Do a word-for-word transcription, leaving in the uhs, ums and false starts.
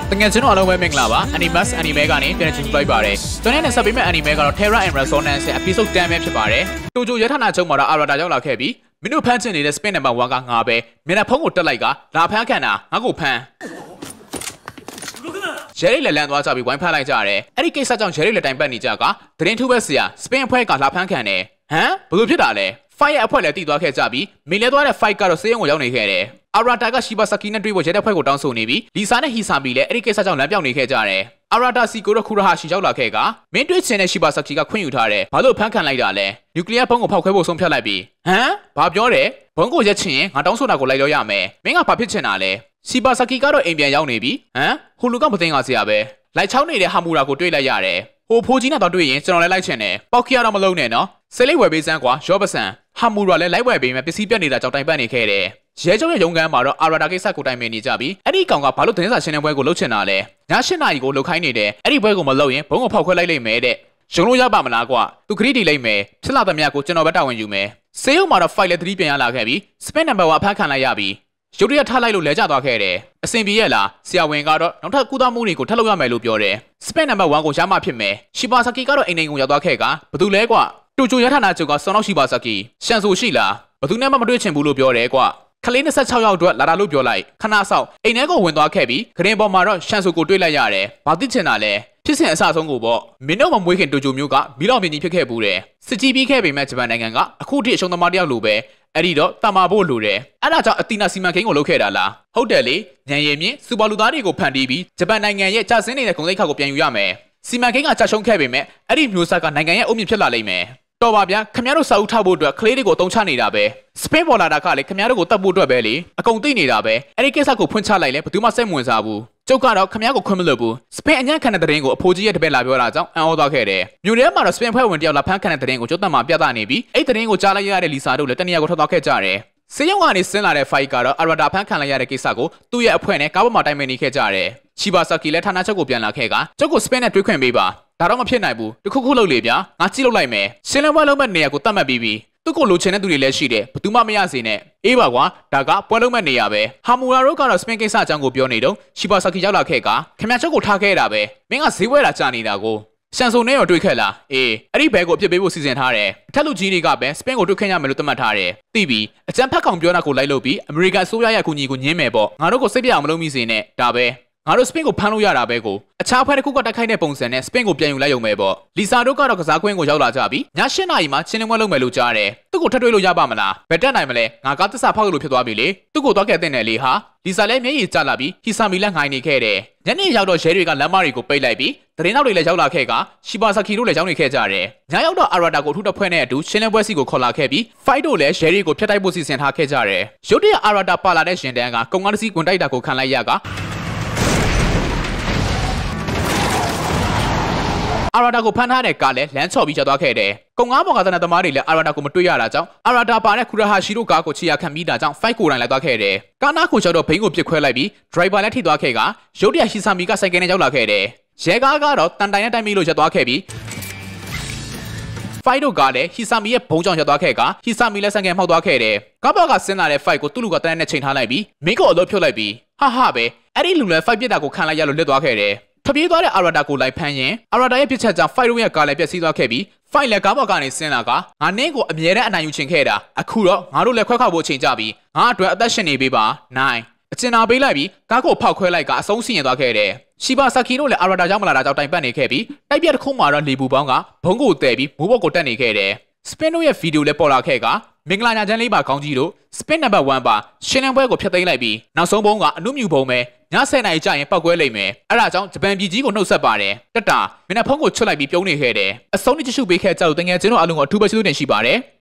တကယ်ကျွန်တော်အလုံးပဲမင်္ဂလာပါ Animask anime ကနေပြန်ချင်လိုက်ပါတယ်ကျွန်တော်နဲ့ဆက်ပေးမဲ့ anime ကတော့ Terra and Resonance ရဲ့ episode ten ပဲဖြစ်ပါတယ်တိုဂျိုရထနာချုံမှာတော့ Arata ရောက်လာခဲ့ပြီးမင်းတို့ဖမ်းချင်နေတဲ့ spin number one ကငါပဲမျက်နှာဖုံးကိုတက်လိုက်ကလာဖမ်းခံတာငါ့ကိုဖမ်းရဲရီလက်လန်းသွားကြပြီးဝိုင်းဖမ်းလိုက်ကြရတယ်အဲ့ဒီကိစ္စကြောင့်ရဲရီလက်တိုင်ပတ်နေကြကသတင်းထူးပဲဆရာ spin အဖွဲ့ကလာဖမ်းခံတယ်ဟမ်ဘယ်လိုဖြစ်တာလဲ fight ရဲ့အဖွဲ့လည်းတည်သွားခဲ့ကြပြီးမင်းလဲသွားတဲ့ fight ကတော့စေးရုံကိုရောက်နေခဲ့တယ်Arata က Shibasaki နဲ့တွေ့ဖို့ရဲတပ်ဖွဲ့ကိုတောင်းဆိုနေပြီးလီဆာနဲ့ Hisame လည်းအဲ့ဒီကိစ္စကြောင့်လမ်းပြောင်းနေခဲ့ကြတယ်။ Arata စီကိုတော့ခူရဟာရှိရောက်လာခဲ့ကမင်းတွေ့ချင်တဲ့ Shibasaki ကခွင့်ယူထားတယ်။ဘာလို့ဖမ်းခံလိုက်တာလဲ။နျူကလ িয়ার ဘုံးကိုဖောက်ခွဲဖို့ဆုံးဖြတ်လိုက်ပြီးဟမ်ဘာပြောတယ်ဘုံးကိုရက်ချင်ရင်ငါတောင်းဆိုတာကိုလိုက်လို့ရမယ်။မင်းကဘာဖြစ်ချင်တာလဲ။ Shibasaki ကတော့အိမ်ပြန်ရောက်နေပြီဟမ်ဟိုလူကမသိငါစရာပဲ။လိုက်ချောင်းနေတဲ့ဟာမူရာကိုတွေ့လိုက်ရတယ်။ဟိုဖိုးကြီးနဲ့တော့တွေ့ရင်ကျွန်တော်လည်းလိုက်ချင်တယ်။ပေါက်ခီကတော့မလုံးနဲ့နော်။ဆဲလေးဝယ်ပေးစမ်းကွာရော့ပစံဟာမူရာလည်းလိုက်ဝယ်ပေးမယ်ပစ္စည်းပြတ်နေတာကြောင့်တိုင်ပတ်နေခဲ့တယ်။ရဲချုပ်ရဲ့ရုံးခန်းမှာတော့ Arata ကိစ္စကိုတိုင်ပင်နေကြပြီးအဲ့ဒီကောင်ကဘာလို့သတင်းစာရှင်းလင်းပွဲကိုလုပ်ချင်တာလဲည၈နာရီကိုလှုပ်ခိုင်းနေတယ်အဲ့ဒီပွဲကိုမလုပ်ရင်ဘုံကိုဖောက်ခွဲလိုက်လိမ့်မယ်တဲ့ရုံလို့ရပါမလားကွာသူခရီးတီလိုက်မယ်ဖြစ်လာသမျှကိုကျွန်တော်ပဲတာဝန်ယူမယ်စေယုံမှာတော့ fight လည်းသတိပြန်ရလာခဲ့ပြီး spin number one အဖမ်းခံလိုက်ရပြီးရုပ်တရက်ထားလိုက်လို့လဲကျသွားခဲ့တယ်အဆင်ပြေရဲ့လားဆရာဝန်ကတော့နောက်ထပ်ကုသမှုတွေကိုထပ်လုပ်ရမယ်လို့ပြောတယ် spin number one ကိုရမှဖြစ်မယ် Shibasaki ကတော့အိမ်အိမ်ကိုရောက်သွားခဲ့ကဘာလို့လဲကွာတူချိုရထနာချုပ်ကစောနောက် Shibasaki ရှန်ဆိုရှိလားဘာသူနဲ့မှမတွေ့ချင်ဘူးလို့ပြောတယ်ကွာခလေး၂၆ယောက်အတွက်လာတာလို့ပြောလိုက်ခဏဆောက်အိမ်ထဲကိုဝင်သွားခဲ့ပြီးခရင်ပေါ်မှာတော့ရှန်ဆိုကိုတွေ့လိုက်ရတယ်ဘာသိချင်တာလဲဖြစ်စဉ်အစဆုံးကိုပေါ့မင်းတို့မမွေးခင်တိုဂျိုမျိုးကမီလောင်မြင်ကြီးဖြစ်ခဲ့ဘူးတယ်စစ်ကြီးပြီးခဲ့ပေမဲ့ဂျပန်နိုင်ငံကအခုထိအရှုံးသမားတယောက်လိုပဲအဲ့ဒီတော့တမာဖို့လိုတယ်အဲ့ဒါကြောင့်အတီနာစီမံကိန်းကိုလုပ်ခဲ့တာလားဟုတ်တယ်လေညံရည်မြင့်စူပါလူသားတွေကိုဖန်တီးပြီးဂျပန်နိုင်ငံရဲ့ကြာစင်းနေတဲ့ဂုဏ်သိက္ခာကိုပြန်ယူရမယ်စီမံကိန်းကကြာရှုံးခဲ့ပေမဲ့အဲ့ဒီမျိုးဆက်ကနိုင်ငံရဲ့အုတ်မြင့်ဖြစ်လာလိမ့်မယ်တော်ပါဗျာခင်ဗျားတို့စာအုပ်ထောက်ဖို့အတွက်ကလေးတွေကိုအသုံးချနေတာပဲစပင်းပေါ်လာတာကလည်းခင်ဗျားတို့ကိုတတ်ဖို့အတွက်ပဲလေအကုန်သိနေတာပဲအဲ့ဒီကိစ္စကိုဖွင့်ချလိုက်လဲဘယ်သူမှစိတ်ဝင်စားဘူးကျုပ်ကတော့ခင်ဗျားကိုခွင့်မလို့ဘူးစပင်းအညံ့ခံတဲ့တဲ့ရင်ကိုအဖိုးကြီးရဲ့တပည့်လာပြောတာကြောင့်အံ့ဩသွားခဲ့တယ်မြို့ထဲမှာတော့စပင်းဖွဲ့ဝင်တယောက်လာဖမ်းခံတဲ့တဲ့ရင်ကိုကျုပ်တက်မှပြသနေပြီးအဲ့တဲ့ရင်ကိုကြားလိုက်ရတဲ့လီဆာတို့လည်းတနေရာကိုထွက်သွားခဲ့ကြတယ်စေယုံကနေဆင်းလာတဲ့ fight ကတော့ Arata ဖမ်းခံလိုက်ရတဲ့ကိစ္စကိုသူ့ရဲ့အဖွဲ့နဲ့ကားပေါ်မှာတိုင်ပင်နေခဲ့ကြတယ် Shibasaki လည်းဌာနချုပ်ကိုပြန်လာခဲ့ကကျုပ်ကို spin နဲ့တွေးခွင့်ပေးပါဒါတော့မဖြစ်နိုင်ဘူးတခုခုလုပ်လေဗျာငါကြည့်လို့လိုက်မယ်ရှင်းလင်းပွဲလုံးမဲ့နေရာကိုတတ်မှတ်ပြီးပြီသူ့ကိုလိုချင်တဲ့သူတွေလည်းရှိတယ်ဘယ်သူမှမရစေနဲ့အေးပါကွာဒါကပွဲလုံးမဲ့နေရာပဲဟာမူရာတို့ကတော့ spin ကိစ္စအကြောင်းကိုပြောနေတော့ Shibasaki ရောက်လာခဲ့ကခင်ဗျာချုပ်ကိုထားခဲ့တာပဲမင်းကဈေးဝဲတာကြာနေတာကိုရှန်ဆိုနဲ့ရောတွေ့ခဲ့လားအေးအဲ့ဒီဘဲကိုအပြစ်ပေးဖို့စီစဉ်ထားတယ်အထက်လူကြီးတွေကပဲ spin ကိုတွေ့ခင်ရမယ်လို့သတ်မှတ်ထားတယ်သိပြီအကျန်းဖက်ကောင်ပြောတာကိုလိုက်လို့ပြီးအမေရိကန်ဆိုးရရဲ့အကူအညီကိုညင်းမယ်ပေါ့ငါတို့ကိုစိတ်ပြအောင်မလုပ်မိစေနဲ့ဒါပဲငါတို့ spin ကိုဖမ်းလို့ရတာပဲကိုအခြားဖွဲ့တစ်ခုကတက်ခိုက်တဲ့ပုံစံနဲ့ spin ကိုပြန်ယူလိုက်ရုံပဲပေါ့လီဆာတို့ကတော့ကစားကွင်းကိုရောက်လာကြပြီးည၈နာရီမှာချင်းလင်းပွဲလုပ်မယ်လို့ကြားတယ်သူ့ကိုထပ်တွေ့လို့ရပါမလားဘယ်တက်နိုင်မလဲငါကသစ္စာဖောက်လို့ဖြစ်သွားပြီလေသူ့ကိုသွားခဲ့တဲ့နယ်လေဟာလီဆာလည်းမျက်ရည်ကျလာပြီးဟီဆာမီလည်းငိုင်းနေခဲ့တယ်ညနေရောက်တော့ရဲတွေကလမ်းမတွေကိုပိတ်လိုက်ပြီးသတင်းနောက်တွေလည်းရောက်လာခဲ့က Shibasaki တို့လည်းရောက်နေခဲ့ကြတယ်ညရောက်တော့ Arata ကိုအထူးတစ်ဖွဲ့နဲ့အတူရှင်းလင်းပွဲစီကိုခေါ်လာခဲ့ပြီး fight တို့လည်းရဲတွေကိုဖျက်တိုက်ဖို့စီစဉ်ထားခဲ့ကြတယ်ရုတ်တရက် Arata ပါလာတဲ့ရှင်တန်းကကုံကားတစ်စီးကွန်တိုက်တာကိုခံလိုက်ရကArata ကိုဖမ်းထားတဲ့ကားလည်းလမ်းချော်ပြီးကျသွားခဲ့တယ်။ကုံငါးပေါ်ကသနသမားတွေလည်း Arata ကိုမတွေ့ရတာကြောင့် Arata ပါတဲ့ခူရဟာရှိတို့ကားကိုချီရခံပြီးတာကြောင့် fight ကိုတိုင်လိုက်သွားခဲ့တယ်။ကားနားကိုကျော်တော့ဘိန်းကိုပစ်ခွဲလိုက်ပြီး driver လည်းထိသွားခဲ့ကရုတ်တရက် Hisame ကစိုက်ကယ်နဲ့ရောက်လာခဲ့တယ်။ရဲကားကတော့တန်တိုင်နဲ့တိုင်ပြီးလို့ရပ်သွားခဲ့ပြီး fight တို့ကလည်း Hisame ရဲ့ဘုံကြောင့်ရပ်သွားခဲ့က Hisame လည်းစိုက်ကယ်မှောက်သွားခဲ့တယ်။ကားပေါ်ကဆင်းလာတဲ့ fight ကိုသူ့လူကတန်းနဲ့ချိန်ထားလိုက်ပြီးမင်းကိုအလုပ်ဖြုတ်လိုက်ပြီးဟာဟာပဲအဲ့ဒီလူလည်း fight ပြစ်တာကိုခံလိုက်ရလို့လွတ်သွားခဲ့တယ်။ထပြေးသွားတဲ့ Arata ကိုလိုက်ဖမ်းရင် Arata ရဲ့ပြစ်ချက်ကြောင့် fight တို့ရဲ့ကားလည်းပျက်စီးသွားခဲ့ပြီး fight လည်းကားပေါ်ကနေဆင်းလာကငါနင်းကိုအမြဲတမ်းအနိုင်ယူချင်ခဲ့တာအခုတော့ငါတို့လည်းခွဲခွာဖို့အချိန်ကြပြီငါအတွက်အသက်ရှင်နေပေးပါနိုင်အကျဉ်းသာပေးလိုက်ပြီးကားကိုဖောက်ခွဲလိုက်ကအဆုံးစီရင်သွားခဲ့တယ် Shibasaki တို့လည်း Arata ရောက်မလာတာကြောင့်တိုင်ပတ်နေခဲ့ပြီးတိုက်ပြက်တစ်ခုမှတော့လေပူပေါင်းကဘုံကိုတဲပြီးမိုးဘော်ကိုတက်နေခဲ့တယ် spin တို့ရဲ့ဗီဒီယိုလည်းပေါ်လာခဲ့ကမင်္ဂလာညချမ်းလေးပါခေါင်းကြီးတို့ spin number one ပါရှင်းလင်းပွဲကိုဖျက်သိမ်းလိုက်ပြီးနောက်ဆုံးဘုံကအနုမြူဘုံပဲညဆယ်နာရီကြာရင်ပောက်ကွဲလိမ့်မယ်အဲ့ဒါကြောင့်ဂျပန်ပြည်ကြီးကိုနှုတ်ဆက်ပါတယ်တက်တာမျက်နှာဖုံးကိုချွတ်လိုက်ပြီးပြုံးနေခဲ့တယ်အဆုံးနဲ့ကြည့်ရှုပေးခဲ့ကြလို့တကယ်ချင်းတို့အလုံးကိုအထူးပဲကျေးဇူးတင်ရှိပါတယ်